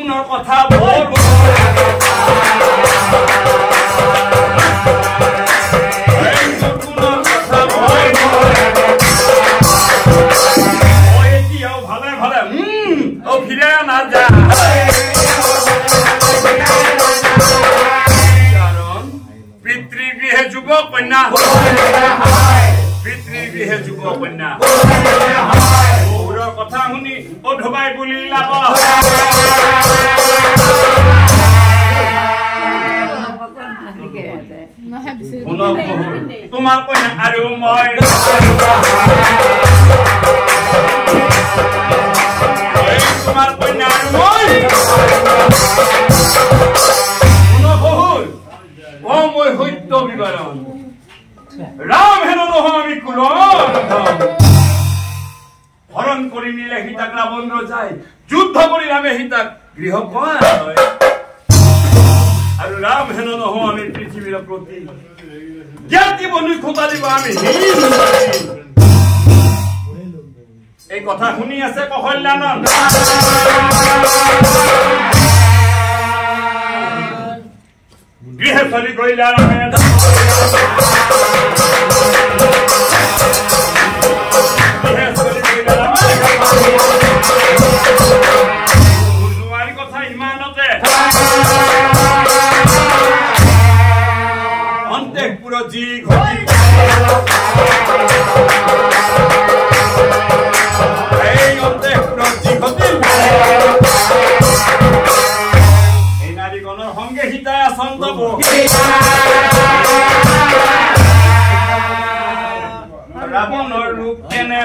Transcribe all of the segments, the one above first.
গুণৰ কথা বৰ পিতৃগৃহে যুৱক কন্যা পিতৃগৃহে যুৱক কন্যা বহুৰৰ কথা শুনি অধবাই বুলি লাভ তোমাৰ কন্যা আৰু মই তোমাৰ কন্যা আৰু মই মই সত্য বিবৰণ ৰাম হেন নহয় আমি হৰণ কৰি নিলে সীতাক ৰাৱণ ৰজাই যুদ্ধ কৰি ৰামে সীতাক গৃহ আৰু ৰাম হেন নহয় আমি পৃথিৱীৰ প্ৰতি জ্ঞাতি বন্ধু খোপা দিব আমি এই কথা শুনি আছে কৌশল্যানন্দ গৃহে চলি কৰিলে কথা ইমানতে অন্তঃপুৰত যি ঘটি এই অন্তঃপুৰত যি ঘটিল এই নাৰীগণৰ সংগে সীতাই আচন্দ ৰাৱণৰ ৰূপ কেনে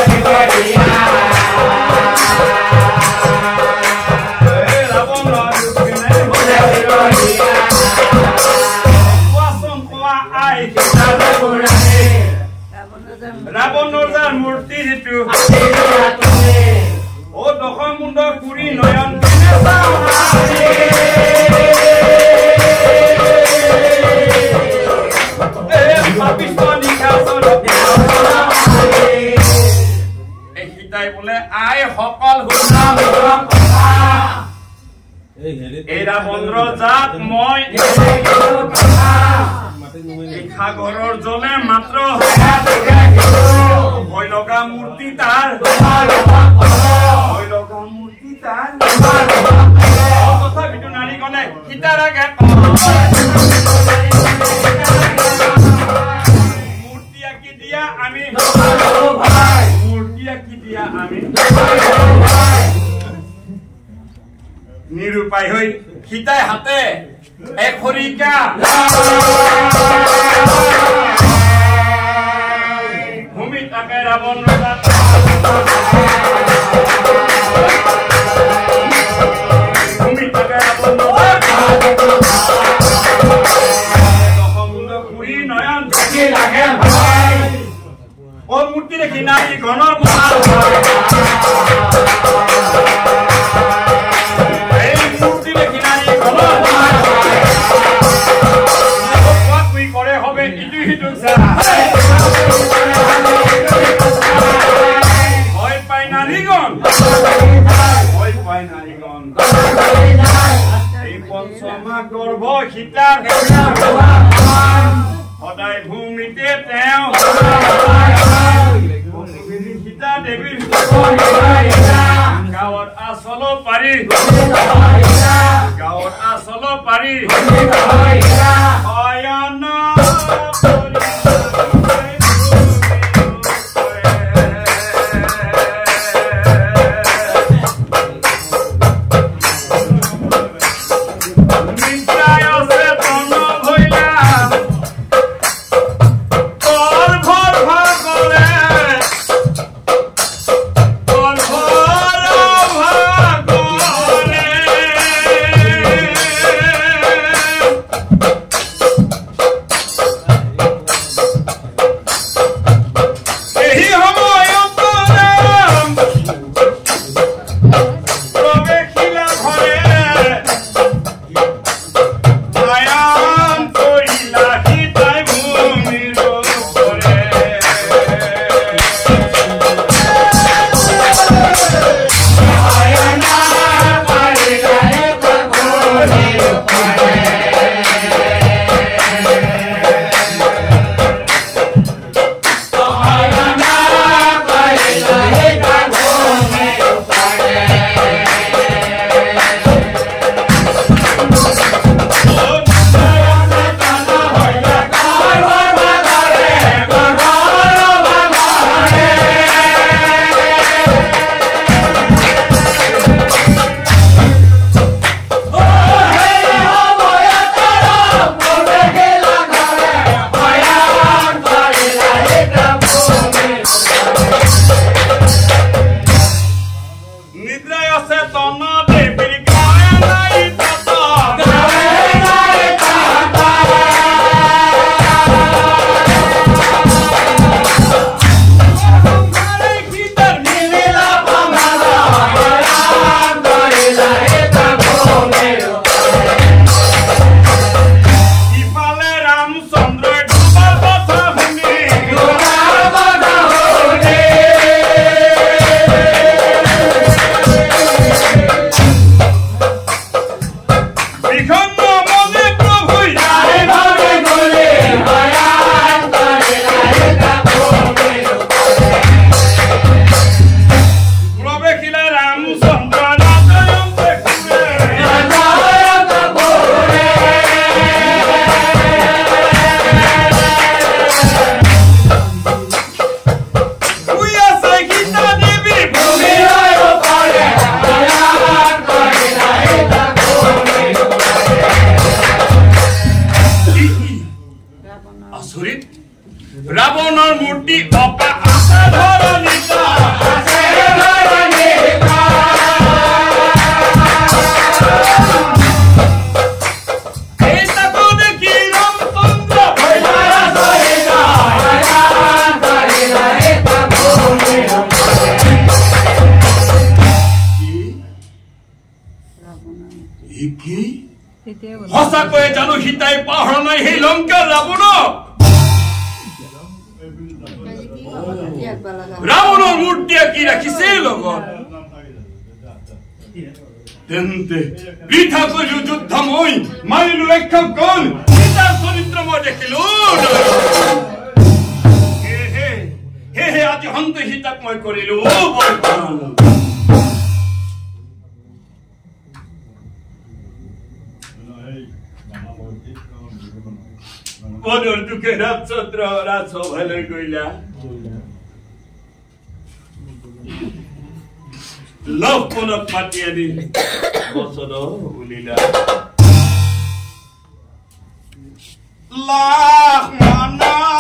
ৰাৱণৰ যাৰ মূৰ্তি যিটো অ দশম মুণ্ড কুৰি নয়ন সীতাই বোলে আই সকল এই ৰাৱণ ৰজাক মই সাগৰৰ জলে মাত্ৰ ভয় লগা মূৰ্তি তাৰ তথাপিতো নাৰীগণে সীতাৰ আগে মূৰ্তি আঁকি দিয়া আমি নিৰূপায় হৈ সীতাই হাতে এক খৰিকা ভূমি তাকে ৰাৱণ ৰজা কুৰি নয়ন লাগে ও মূৰ্তি দেখি নাৰী গণৰ করে হবে ইটু হিটু ভয় পায় নারীগণ এই পঞ্চমা গর্ভ সীতার সদায় ভূমিতে তেওঁ সীতা দেৱীৰ গাঁৱত আচল পাৰি কি সঁচাকৈয়ে জানো সীতাই পাহৰা নাই সেই লংকাৰ ৰাৱণক ৰাৱণৰ মূৰ্তিয়ে কি ৰাখিছে লগত তেন্তে বৃথা কৰিলো যুদ্ধ মই মাৰিলো ৰক্ষকগণ সীতাৰ চৰিত্ৰ মই দেখিলো হে আজি হন্ত সীতাক মই কৰিলো বদল দুখে রাজচন্দ্র রাজসভালৈ গইলা লক্ষ্মণক মাতি আনি বচন উলিলা Lakshman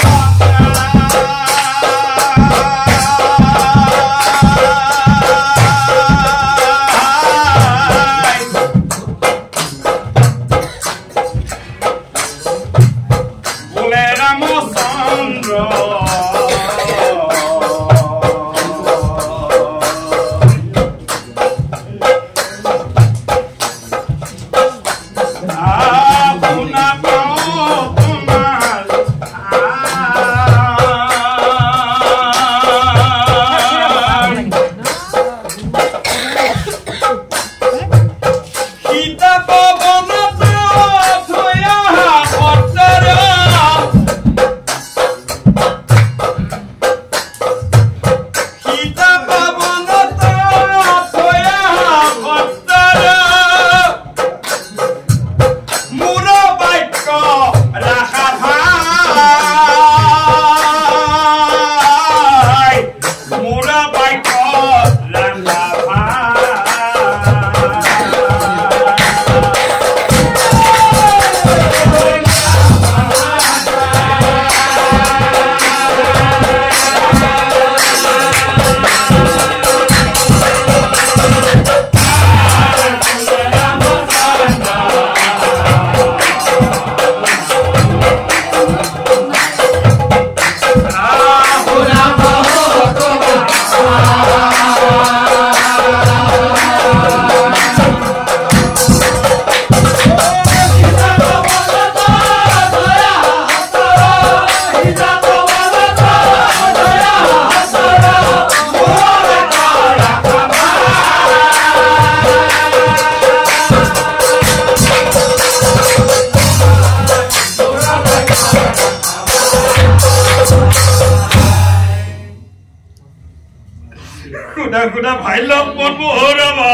Kuda bhai log mon mohora ba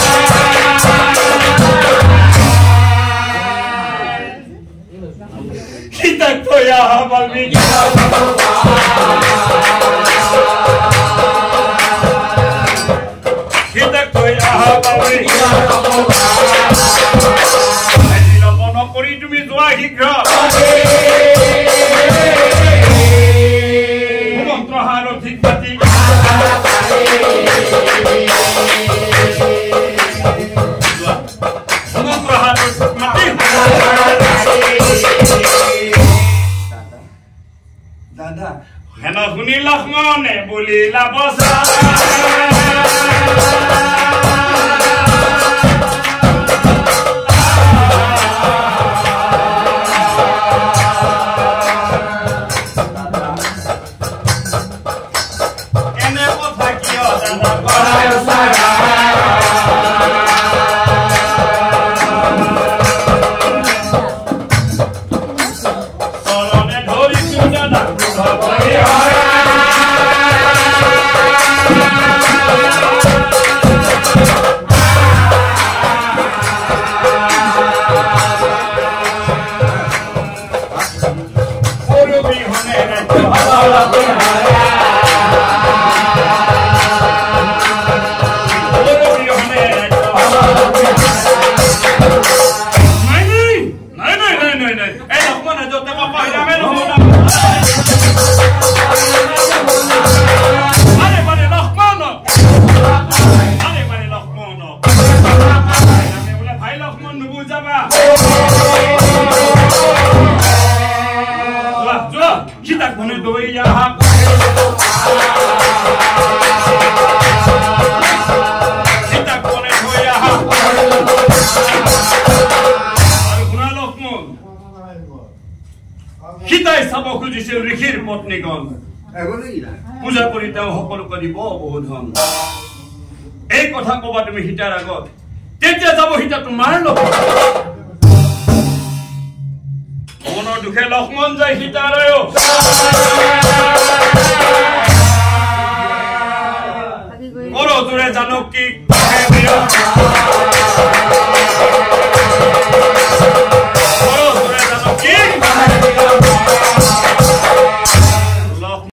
kita to ya balmi kita to ya balmi ani lo mono kori tumi joa hikra mantra haro thikpati Dada, hena huni Lakshmane bolila bosa. Ene botha kiyo dada korayo saga. Kita দিছিল ঋষিৰ পত্নীগণ পূজা কৰি তেওঁ সকলোকে দিব বহুত ধন এই কথা কবা তুমি সীতাৰ আগত তেতিয়া যাব সীতা তোমাৰ লগত মনৰ দুখে লক্ষ্মণ যায় সীতালৈ কৰো তোৰে জানকী